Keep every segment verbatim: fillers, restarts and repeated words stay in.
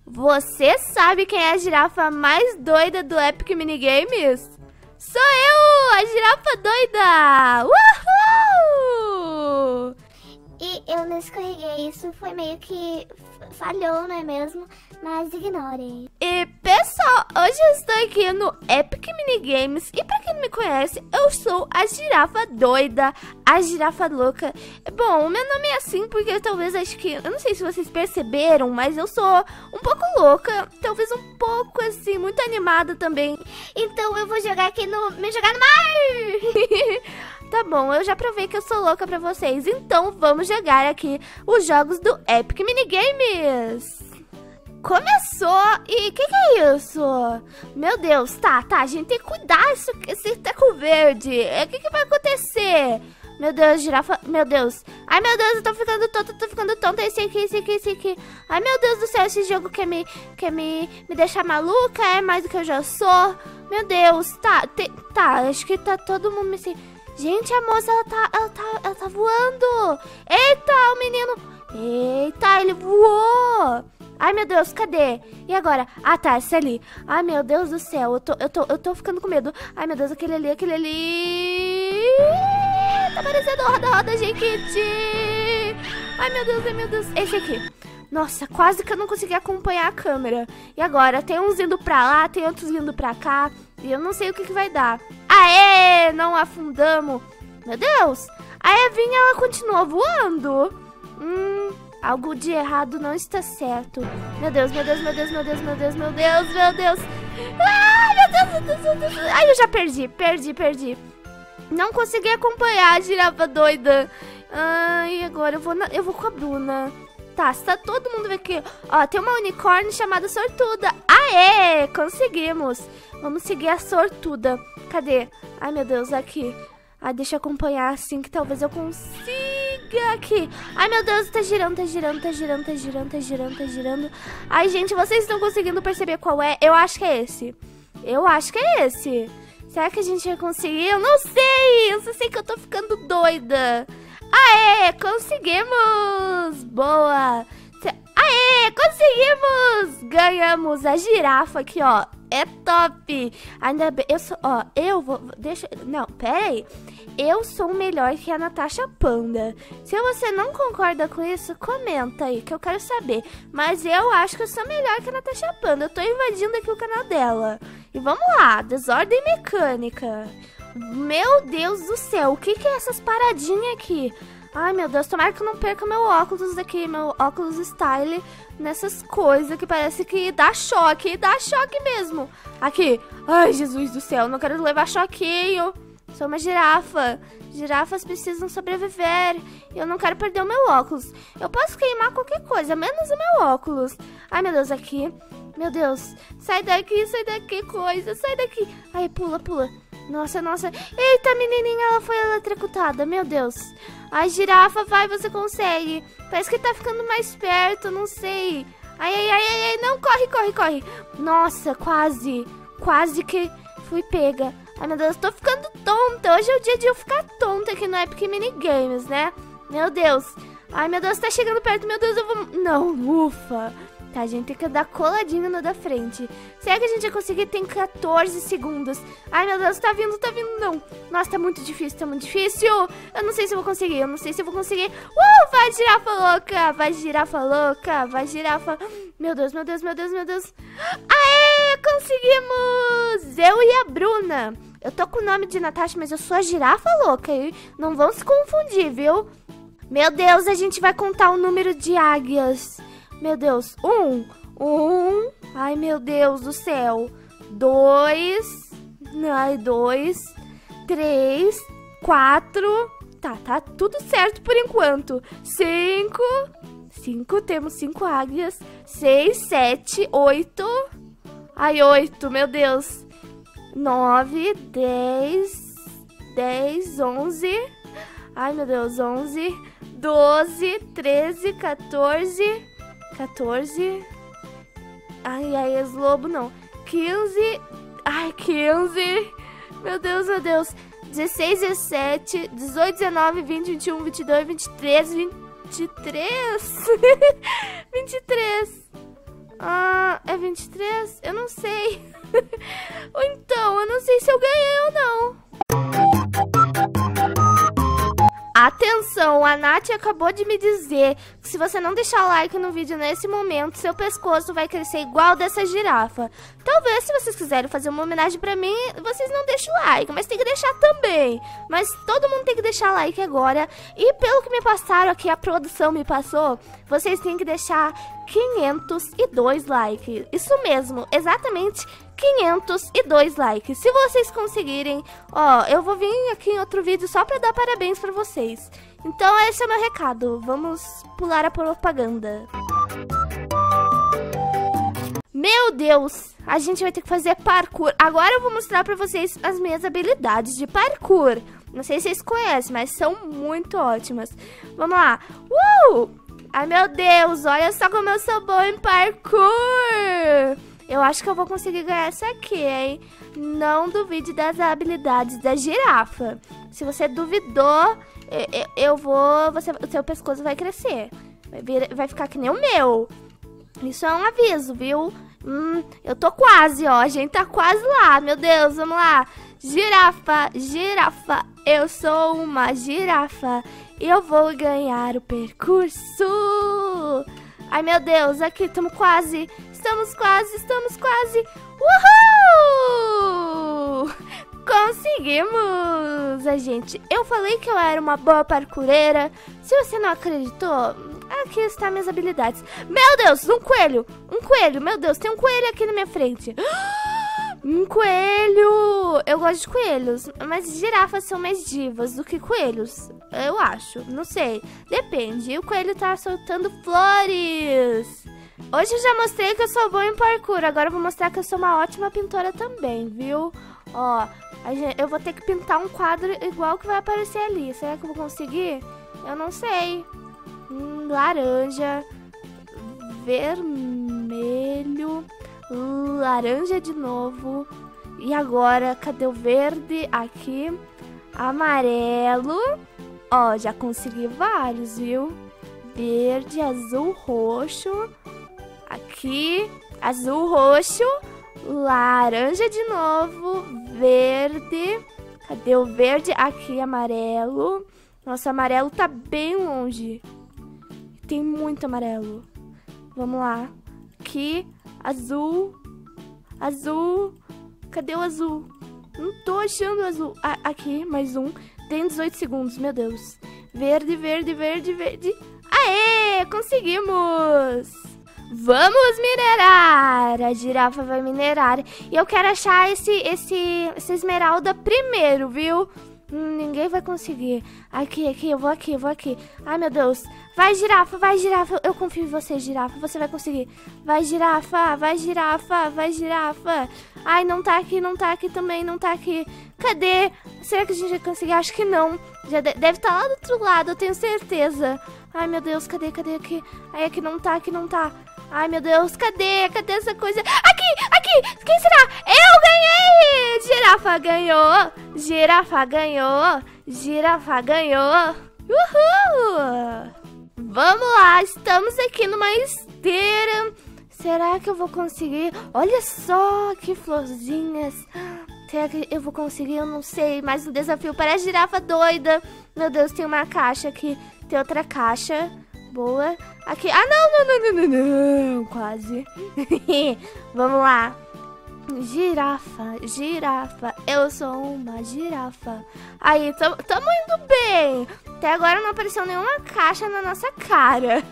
Você sabe quem é a girafa mais doida do Epic Minigames? Sou eu, a girafa doida! Uhul! E eu não escorreguei, isso foi meio que falhou, não é mesmo? Mas ignorem. E pessoal, hoje eu estou aqui no Epic Minigames e pra quem não me conhece, eu sou a girafa doida, a girafa louca. Bom, o meu nome é assim porque eu talvez acho que, eu não sei se vocês perceberam, mas eu sou um pouco louca, talvez um pouco assim, muito animada também. Então eu vou jogar aqui no, me jogar no mar! Tá bom, eu já provei que eu sou louca pra vocês, então vamos jogar aqui os jogos do Epic Minigames. Começou! E o que, que é isso? Meu Deus, tá, tá, a gente tem que cuidar isso, esse teco verde. O que, que vai acontecer? Meu Deus, girafa, meu Deus. Ai, meu Deus, eu tô ficando tonta, tô ficando tonta. Esse aqui, esse aqui, esse aqui. Ai, meu Deus do céu, esse jogo quer me, quer me, me deixar maluca, é mais do que eu já sou. Meu Deus, tá, te, tá, acho que tá todo mundo me... Gente, a moça, ela tá, ela tá, ela tá voando. Eita, o menino. Eita, ele voou. Ai, meu Deus, cadê? E agora? Ah, tá, esse ali. Ai, meu Deus do céu, eu tô, eu tô, eu tô ficando com medo. Ai, meu Deus, aquele ali, aquele ali. Tá parecendo roda, roda, Jequiti. Ai, meu Deus, ai, meu Deus. Esse aqui. Nossa, quase que eu não consegui acompanhar a câmera. E agora? Tem uns indo pra lá, tem outros indo pra cá. E eu não sei o que, que vai dar. Aê, não afundamos. Meu Deus. A Evinha, ela continua voando. Hum, algo de errado não está certo. Meu Deus, meu Deus, meu Deus, meu Deus, meu Deus, meu Deus, meu Deus. Ai, meu Deus, meu Deus, meu Deus. Ai, eu já perdi, perdi, perdi. Não consegui acompanhar a girafa doida. Ai, agora eu vou, na, eu vou com a Bruna. Tá, está todo mundo aqui. Ó, tem uma unicórnio chamada Sortuda. Aê, conseguimos. Vamos seguir a Sortuda. Cadê? Ai, meu Deus, aqui. Ai, deixa eu acompanhar assim que talvez eu consiga aqui. Ai, meu Deus, tá girando, tá girando, tá girando, tá girando, tá girando, tá girando. Ai, gente, vocês estão conseguindo perceber qual é? Eu acho que é esse. Eu acho que é esse. Será que a gente vai conseguir? Eu não sei. Eu só sei que eu tô ficando doida. Aê, conseguimos! Boa! Aê, conseguimos! Ganhamos a girafa aqui, ó. É top! Ainda bem, eu sou, ó, eu vou, deixa, não, pera aí. Eu sou melhor que a Natasha Panda. Se você não concorda com isso, comenta aí, que eu quero saber. Mas eu acho que eu sou melhor que a Natasha Panda. Eu tô invadindo aqui o canal dela. E vamos lá, desordem mecânica. Meu Deus do céu, o que que é essas paradinhas aqui? Ai, meu Deus, tomara que eu não perca meu óculos aqui, meu óculos style nessas coisas que parece que dá choque, dá choque mesmo. Aqui, ai, Jesus do céu, não quero levar choquinho. Sou uma girafa. Girafas precisam sobreviver. Eu não quero perder o meu óculos. Eu posso queimar qualquer coisa, menos o meu óculos. Ai, meu Deus, aqui. Meu Deus, sai daqui, sai daqui, coisa, sai daqui. Ai, pula, pula. Nossa, nossa. Eita, menininha, ela foi eletrocutada. Meu Deus. Ai, girafa, vai, você consegue. Parece que tá ficando mais perto, não sei. Ai, ai, ai, ai, ai, não, corre, corre, corre. Nossa, quase. Quase que fui pega. Ai, meu Deus, tô ficando tonta. Hoje é o dia de eu ficar tonta aqui no Epic Minigames, né? Meu Deus. Ai, meu Deus, tá chegando perto. Meu Deus, eu vou... Não, ufa. Tá, a gente tem que dar coladinho no da frente. Será que a gente vai conseguir? Tem quatorze segundos. Ai, meu Deus, tá vindo, tá vindo, não. Nossa, tá muito difícil, tá muito difícil. Eu não sei se eu vou conseguir, eu não sei se eu vou conseguir. Uh, vai, girafa louca, vai, girafa louca, vai, girafa. Meu Deus, meu Deus, meu Deus, meu Deus. Aê, conseguimos! Eu e a Bruna. Eu tô com o nome de Natasha, mas eu sou a girafa louca. E não vão se confundir, viu? Meu Deus, a gente vai contar o número de águias. Meu Deus, um, um, ai meu Deus do céu, dois, ai, dois, três, quatro, tá, tá tudo certo por enquanto, cinco, cinco, temos cinco águias, seis, sete, oito, ai, oito, meu Deus, nove, dez, dez, onze, ai meu Deus, onze, doze, treze, quatorze... quatorze. Ai, ai, as lobo não. quinze. Ai, quinze. Meu Deus, meu Deus. dezesseis, dezessete, dezoito, dezenove, vinte, vinte e um, vinte e dois, vinte e três, vinte e três. vinte e três. Ah, vinte e três? Eu não sei. Então, eu não sei se eu ganhei ou não. Atenção, a Nath acabou de me dizer que se você não deixar like no vídeo nesse momento, seu pescoço vai crescer igual dessa girafa. Talvez, se vocês quiserem fazer uma homenagem pra mim, vocês não deixem o like, mas tem que deixar também. Mas todo mundo tem que deixar like agora. E pelo que me passaram aqui, a produção me passou, vocês têm que deixar quinhentos e dois likes. Isso mesmo, exatamente quinhentos e dois likes. Se vocês conseguirem, ó, eu vou vir aqui em outro vídeo só pra dar parabéns pra vocês. Então esse é o meu recado. Vamos pular a propaganda. Meu Deus, a gente vai ter que fazer parkour. Agora eu vou mostrar pra vocês as minhas habilidades de parkour. Não sei se vocês conhecem, mas são muito ótimas. Vamos lá. Uh! Ai, meu Deus, olha só como eu sou boa em parkour. Eu acho que eu vou conseguir ganhar essa aqui, hein? Não duvide das habilidades da girafa. Se você duvidou, eu, eu vou... Você, o seu pescoço vai crescer. Vai, vir, vai ficar que nem o meu. Isso é um aviso, viu? Hum, eu tô quase, ó. A gente tá quase lá. Meu Deus, vamos lá. Girafa, girafa. Eu sou uma girafa. Eu vou ganhar o percurso. Ai, meu Deus, aqui estamos quase. Estamos quase, estamos quase. Uhul! Conseguimos! A gente, eu falei que eu era uma boa parkoureira. Se você não acreditou, aqui estão minhas habilidades. Meu Deus, um coelho! Um coelho, meu Deus, tem um coelho aqui na minha frente. Um coelho! Eu gosto de coelhos, mas girafas são mais divas do que coelhos. Eu acho, não sei. Depende. E o coelho tá soltando flores. Hoje eu já mostrei que eu sou boa em parkour. Agora eu vou mostrar que eu sou uma ótima pintora também, viu? Ó, a gente, eu vou ter que pintar um quadro igual que vai aparecer ali. Será que eu vou conseguir? Eu não sei. Hum, laranja. Vermelho. Laranja de novo. E agora, cadê o verde? Aqui. Amarelo. Ó, já consegui vários, viu? Verde, azul, roxo. Aqui, azul, roxo. Laranja de novo. Verde. Cadê o verde? Aqui, amarelo. Nossa, amarelo tá bem longe. Tem muito amarelo. Vamos lá. Aqui, azul. Azul. Cadê o azul? Não tô achando o azul. Ah, aqui, mais um. Tem dezoito segundos, meu Deus. Verde, verde, verde, verde. Aê, conseguimos! Vamos minerar! A girafa vai minerar. E eu quero achar esse, esse, essa esmeralda primeiro, viu? Hum, ninguém vai conseguir. Aqui, aqui, eu vou aqui, eu vou aqui. Ai, meu Deus. Vai, girafa, vai, girafa. Eu confio em você, girafa. Você vai conseguir. Vai, girafa, vai, girafa, vai, girafa. Ai, não tá aqui, não tá aqui também, não tá aqui. Cadê? Será que a gente vai conseguir? Acho que não. Já de deve estar lá do outro lado, eu tenho certeza. Ai, meu Deus, cadê, cadê aqui? Ai, aqui não tá, aqui não tá. Ai, meu Deus, cadê? Cadê essa coisa? Aqui, aqui! Quem será? Eu ganhei! Girafa ganhou! Girafa ganhou! Girafa ganhou! Uhul! Vamos lá, estamos aqui numa esteira. Será que eu vou conseguir? Olha só que florzinhas. Será que eu vou conseguir? Eu não sei. Mais um desafio para a girafa doida. Meu Deus, tem uma caixa aqui. Tem outra caixa. Boa. Aqui. Ah, não, não, não, não, não, não. Quase. Vamos lá. Girafa, girafa. Eu sou uma girafa. Aí, tamo, tamo indo bem. Até agora não apareceu nenhuma caixa na nossa cara.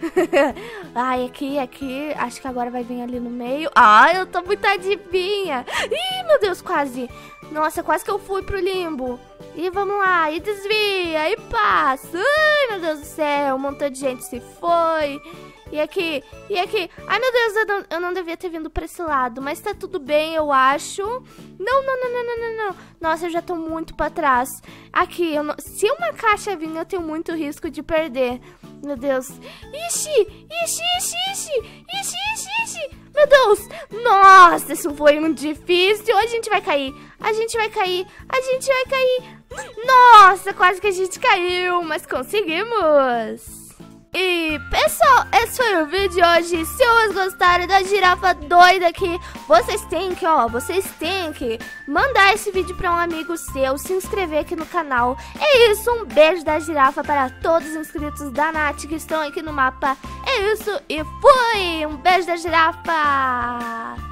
Ai, aqui, aqui. Acho que agora vai vir ali no meio. Ai, eu tô muito adivinha. Ih, meu Deus, quase. Nossa, quase que eu fui pro limbo. E vamos lá, e desvia, e passa. Ai, meu Deus do céu, um montão de gente se foi. E aqui, e aqui. Ai, meu Deus, eu não, eu não devia ter vindo pra esse lado. Mas tá tudo bem, eu acho. Não, não, não, não, não, não, não. Nossa, eu já tô muito pra trás. Aqui, eu não, se uma caixa vir, eu tenho muito risco de perder. Meu Deus. Ixi, ixi, ixi, ixi. Ixi, ixi, ixi. Meu Deus. Nossa, isso foi muito difícil. A gente vai cair. A gente vai cair. A gente vai cair. Nossa, quase que a gente caiu. Mas conseguimos. E, pessoal, esse foi o vídeo de hoje. Se vocês gostaram da girafa doida aqui, vocês têm que, ó, vocês têm que mandar esse vídeo pra um amigo seu, se inscrever aqui no canal. É isso, um beijo da girafa para todos os inscritos da Nath que estão aqui no mapa. É isso e fui! Um beijo da girafa!